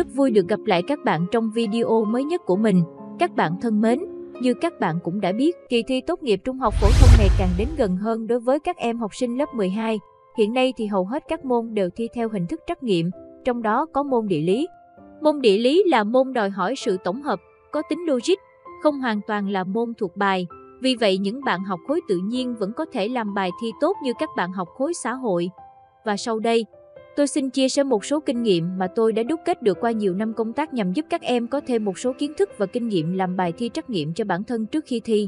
Rất vui được gặp lại các bạn trong video mới nhất của mình. Các bạn thân mến, như các bạn cũng đã biết, kỳ thi tốt nghiệp trung học phổ thông ngày càng đến gần hơn đối với các em học sinh lớp 12. Hiện nay thì hầu hết các môn đều thi theo hình thức trắc nghiệm, trong đó có môn địa lý. Môn địa lý là môn đòi hỏi sự tổng hợp, có tính logic, không hoàn toàn là môn thuộc bài. Vì vậy những bạn học khối tự nhiên vẫn có thể làm bài thi tốt như các bạn học khối xã hội. Và sau đây, tôi xin chia sẻ một số kinh nghiệm mà tôi đã đúc kết được qua nhiều năm công tác nhằm giúp các em có thêm một số kiến thức và kinh nghiệm làm bài thi trắc nghiệm cho bản thân trước khi thi.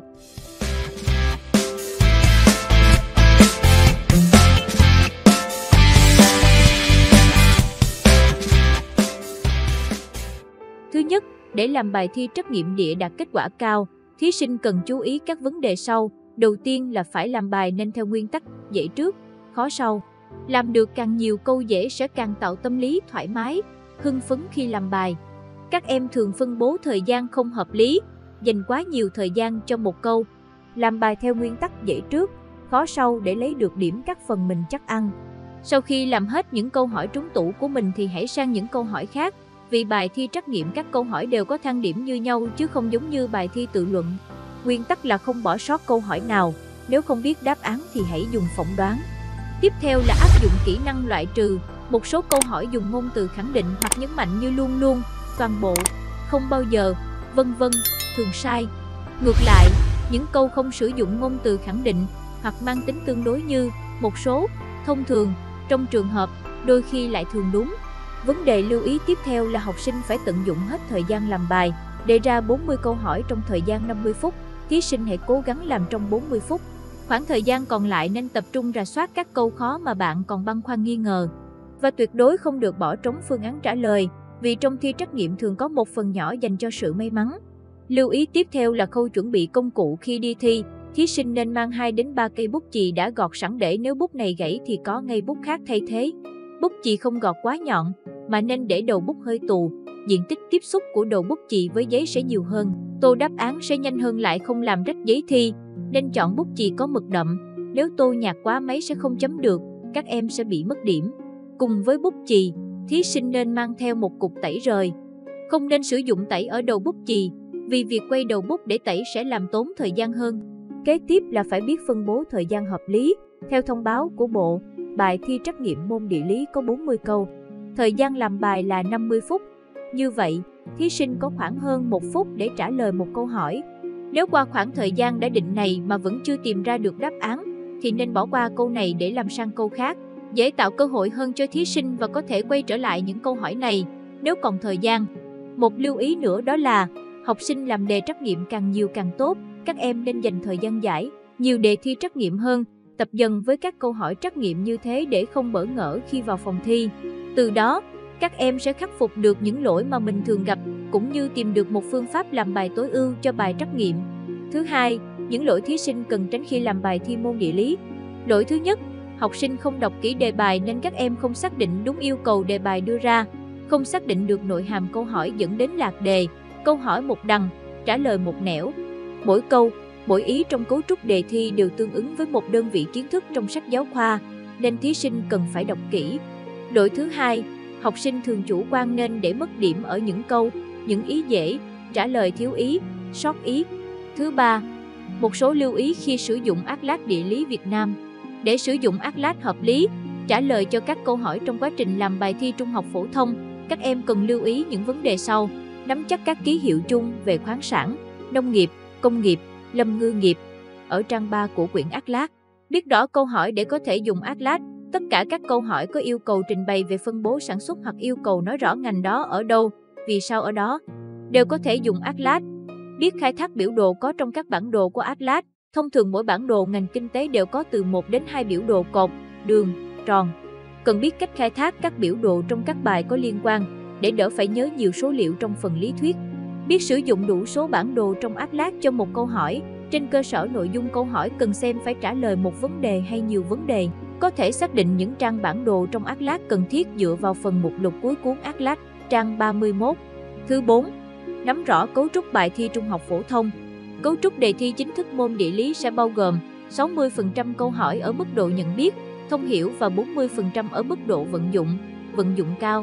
Thứ nhất, để làm bài thi trắc nghiệm địa đạt kết quả cao, thí sinh cần chú ý các vấn đề sau. Đầu tiên là phải làm bài nên theo nguyên tắc dễ trước, khó sau. Làm được càng nhiều câu dễ sẽ càng tạo tâm lý thoải mái, hưng phấn khi làm bài. Các em thường phân bố thời gian không hợp lý, dành quá nhiều thời gian cho một câu. Làm bài theo nguyên tắc dễ trước, khó sau để lấy được điểm các phần mình chắc ăn. Sau khi làm hết những câu hỏi trúng tủ của mình thì hãy sang những câu hỏi khác. Vì bài thi trắc nghiệm các câu hỏi đều có thang điểm như nhau chứ không giống như bài thi tự luận. Nguyên tắc là không bỏ sót câu hỏi nào, nếu không biết đáp án thì hãy dùng phỏng đoán. Tiếp theo là áp dụng kỹ năng loại trừ. Một số câu hỏi dùng ngôn từ khẳng định hoặc nhấn mạnh như luôn luôn, toàn bộ, không bao giờ, vân vân, thường sai. Ngược lại, những câu không sử dụng ngôn từ khẳng định hoặc mang tính tương đối như một số, thông thường, trong trường hợp, đôi khi lại thường đúng. Vấn đề lưu ý tiếp theo là học sinh phải tận dụng hết thời gian làm bài. Đề ra 40 câu hỏi trong thời gian 50 phút, thí sinh hãy cố gắng làm trong 40 phút. Khoảng thời gian còn lại nên tập trung rà soát các câu khó mà bạn còn băn khoăn nghi ngờ. Và tuyệt đối không được bỏ trống phương án trả lời, vì trong thi trắc nghiệm thường có một phần nhỏ dành cho sự may mắn. Lưu ý tiếp theo là khâu chuẩn bị công cụ khi đi thi. Thí sinh nên mang 2 đến 3 cây bút chì đã gọt sẵn để nếu bút này gãy thì có ngay bút khác thay thế. Bút chì không gọt quá nhọn, mà nên để đầu bút hơi tù. Diện tích tiếp xúc của đầu bút chì với giấy sẽ nhiều hơn. Tô đáp án sẽ nhanh hơn lại không làm rách giấy thi. Nên chọn bút chì có mực đậm. Nếu tô nhạt quá máy sẽ không chấm được, các em sẽ bị mất điểm. Cùng với bút chì, thí sinh nên mang theo một cục tẩy rời. Không nên sử dụng tẩy ở đầu bút chì, vì việc quay đầu bút để tẩy sẽ làm tốn thời gian hơn. Kế tiếp là phải biết phân bố thời gian hợp lý. Theo thông báo của Bộ, bài thi trắc nghiệm môn địa lý có 40 câu. Thời gian làm bài là 50 phút. Như vậy, thí sinh có khoảng hơn 1 phút để trả lời một câu hỏi. Nếu qua khoảng thời gian đã định này mà vẫn chưa tìm ra được đáp án, thì nên bỏ qua câu này để làm sang câu khác. Dễ tạo cơ hội hơn cho thí sinh và có thể quay trở lại những câu hỏi này nếu còn thời gian. Một lưu ý nữa đó là, học sinh làm đề trắc nghiệm càng nhiều càng tốt. Các em nên dành thời gian giải nhiều đề thi trắc nghiệm hơn, tập dần với các câu hỏi trắc nghiệm như thế để không bỡ ngỡ khi vào phòng thi. Từ đó, các em sẽ khắc phục được những lỗi mà mình thường gặp, cũng như tìm được một phương pháp làm bài tối ưu cho bài trắc nghiệm. Thứ hai, những lỗi thí sinh cần tránh khi làm bài thi môn địa lý. Lỗi thứ nhất, học sinh không đọc kỹ đề bài nên các em không xác định đúng yêu cầu đề bài đưa ra, không xác định được nội hàm câu hỏi dẫn đến lạc đề, câu hỏi một đằng, trả lời một nẻo. Mỗi câu, mỗi ý trong cấu trúc đề thi đều tương ứng với một đơn vị kiến thức trong sách giáo khoa, nên thí sinh cần phải đọc kỹ. Lỗi thứ hai, học sinh thường chủ quan nên để mất điểm ở những câu, những ý dễ, trả lời thiếu ý, sót ý. Thứ ba, một số lưu ý khi sử dụng Atlas địa lý Việt Nam. Để sử dụng Atlas hợp lý, trả lời cho các câu hỏi trong quá trình làm bài thi trung học phổ thông, các em cần lưu ý những vấn đề sau. Nắm chắc các ký hiệu chung về khoáng sản, nông nghiệp, công nghiệp, lâm ngư nghiệp ở trang 3 của quyển Atlas. Biết rõ câu hỏi để có thể dùng Atlas. Tất cả các câu hỏi có yêu cầu trình bày về phân bố sản xuất hoặc yêu cầu nói rõ ngành đó ở đâu, vì sao ở đó, đều có thể dùng Atlas. Biết khai thác biểu đồ có trong các bản đồ của Atlas. Thông thường mỗi bản đồ ngành kinh tế đều có từ 1 đến 2 biểu đồ cột, đường, tròn. Cần biết cách khai thác các biểu đồ trong các bài có liên quan, để đỡ phải nhớ nhiều số liệu trong phần lý thuyết. Biết sử dụng đủ số bản đồ trong Atlas cho một câu hỏi. Trên cơ sở nội dung câu hỏi cần xem phải trả lời một vấn đề hay nhiều vấn đề. Có thể xác định những trang bản đồ trong Atlas cần thiết dựa vào phần mục lục cuối cuốn Atlas, trang 31. Thứ 4. Nắm rõ cấu trúc bài thi trung học phổ thông. Cấu trúc đề thi chính thức môn địa lý sẽ bao gồm 60% câu hỏi ở mức độ nhận biết, thông hiểu và 40% ở mức độ vận dụng cao.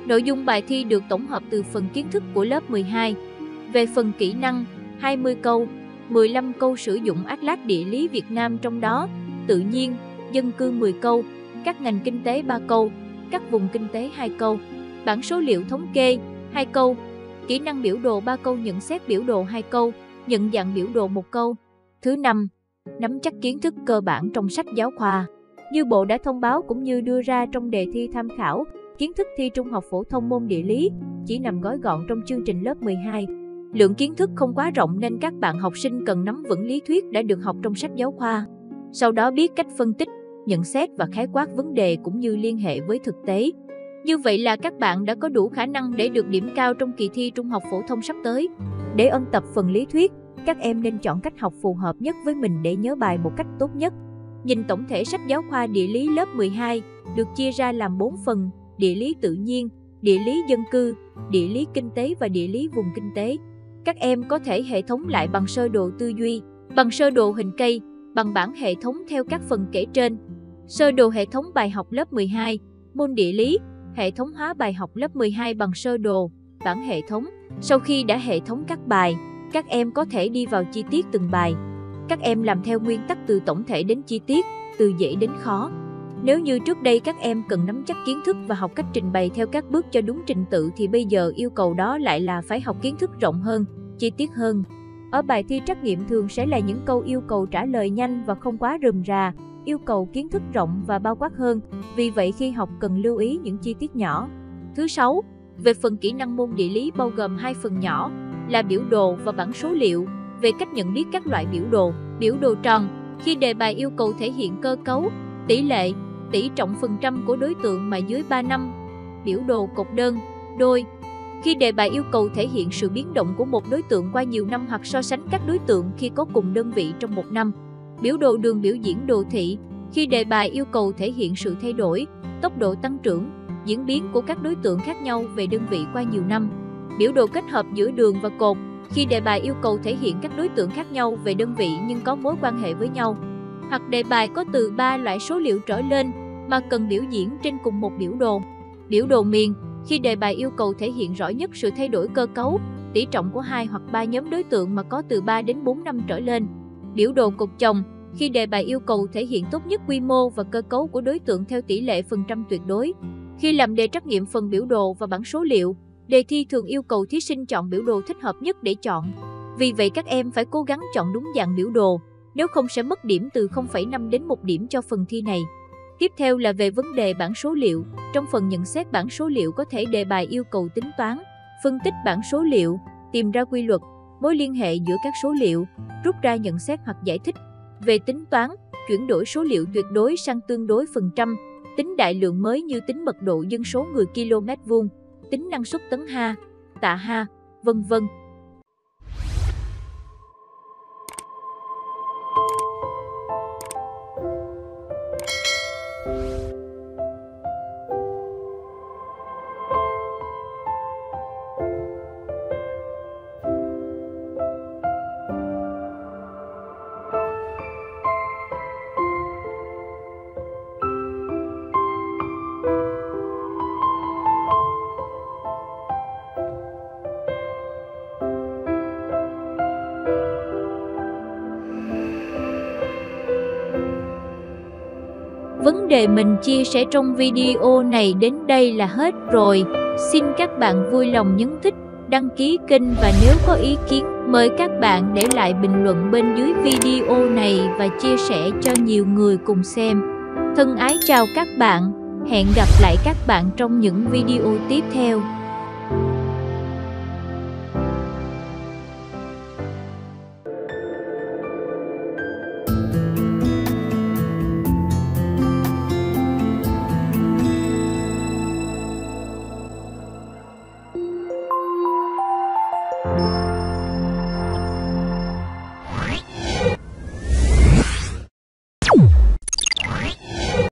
Nội dung bài thi được tổng hợp từ phần kiến thức của lớp 12. Về phần kỹ năng, 20 câu, 15 câu sử dụng Atlas địa lý Việt Nam, trong đó tự nhiên, dân cư 10 câu, các ngành kinh tế 3 câu, các vùng kinh tế 2 câu, bảng số liệu thống kê 2 câu, kỹ năng biểu đồ 3 câu, nhận xét biểu đồ 2 câu, nhận dạng biểu đồ 1 câu. Thứ 5. Nắm chắc kiến thức cơ bản trong sách giáo khoa. Như Bộ đã thông báo cũng như đưa ra trong đề thi tham khảo, kiến thức thi Trung học phổ thông môn địa lý chỉ nằm gói gọn trong chương trình lớp 12. Lượng kiến thức không quá rộng nên các bạn học sinh cần nắm vững lý thuyết đã được học trong sách giáo khoa. Sau đó biết cách phân tích, nhận xét và khái quát vấn đề cũng như liên hệ với thực tế. Như vậy là các bạn đã có đủ khả năng để được điểm cao trong kỳ thi Trung học phổ thông sắp tới. Để ôn tập phần lý thuyết, các em nên chọn cách học phù hợp nhất với mình để nhớ bài một cách tốt nhất. Nhìn tổng thể sách giáo khoa địa lý lớp 12 được chia ra làm 4 phần: địa lý tự nhiên, địa lý dân cư, địa lý kinh tế và địa lý vùng kinh tế. Các em có thể hệ thống lại bằng sơ đồ tư duy, bằng sơ đồ hình cây, bằng bảng hệ thống theo các phần kể trên. Sơ đồ hệ thống bài học lớp 12, môn địa lý, hệ thống hóa bài học lớp 12 bằng sơ đồ, bảng hệ thống. Sau khi đã hệ thống các bài, các em có thể đi vào chi tiết từng bài. Các em làm theo nguyên tắc từ tổng thể đến chi tiết, từ dễ đến khó. Nếu như trước đây các em cần nắm chắc kiến thức và học cách trình bày theo các bước cho đúng trình tự thì bây giờ yêu cầu đó lại là phải học kiến thức rộng hơn, chi tiết hơn. Ở bài thi trắc nghiệm thường sẽ là những câu yêu cầu trả lời nhanh và không quá rườm rà, yêu cầu kiến thức rộng và bao quát hơn, vì vậy khi học cần lưu ý những chi tiết nhỏ. Thứ 6. Về phần kỹ năng môn địa lý bao gồm 2 phần nhỏ là biểu đồ và bảng số liệu. Về cách nhận biết các loại biểu đồ tròn, khi đề bài yêu cầu thể hiện cơ cấu, tỷ lệ, tỷ trọng phần trăm của đối tượng mà dưới 3 năm. Biểu đồ cột đơn, đôi, khi đề bài yêu cầu thể hiện sự biến động của một đối tượng qua nhiều năm hoặc so sánh các đối tượng khi có cùng đơn vị trong một năm. Biểu đồ đường biểu diễn đồ thị, khi đề bài yêu cầu thể hiện sự thay đổi, tốc độ tăng trưởng, diễn biến của các đối tượng khác nhau về đơn vị qua nhiều năm. Biểu đồ kết hợp giữa đường và cột, khi đề bài yêu cầu thể hiện các đối tượng khác nhau về đơn vị nhưng có mối quan hệ với nhau. Hoặc đề bài có từ 3 loại số liệu trở lên mà cần biểu diễn trên cùng một biểu đồ. Biểu đồ miền, khi đề bài yêu cầu thể hiện rõ nhất sự thay đổi cơ cấu, tỷ trọng của 2 hoặc 3 nhóm đối tượng mà có từ 3 đến 4 năm trở lên. Biểu đồ cột chồng, khi đề bài yêu cầu thể hiện tốt nhất quy mô và cơ cấu của đối tượng theo tỷ lệ phần trăm tuyệt đối. Khi làm đề trắc nghiệm phần biểu đồ và bảng số liệu, đề thi thường yêu cầu thí sinh chọn biểu đồ thích hợp nhất để chọn. Vì vậy các em phải cố gắng chọn đúng dạng biểu đồ, nếu không sẽ mất điểm từ 0,5 đến 1 điểm cho phần thi này. Tiếp theo là về vấn đề bảng số liệu. Trong phần nhận xét bảng số liệu có thể đề bài yêu cầu tính toán, phân tích bảng số liệu, tìm ra quy luật, mối liên hệ giữa các số liệu, rút ra nhận xét hoặc giải thích. Về tính toán, chuyển đổi số liệu tuyệt đối sang tương đối phần trăm, tính đại lượng mới như tính mật độ dân số người km vuông, tính năng suất tấn ha, tạ ha, vân vân. Vấn đề mình chia sẻ trong video này đến đây là hết rồi. Xin các bạn vui lòng nhấn thích, đăng ký kênh và nếu có ý kiến, mời các bạn để lại bình luận bên dưới video này và chia sẻ cho nhiều người cùng xem. Thân ái chào các bạn, hẹn gặp lại các bạn trong những video tiếp theo.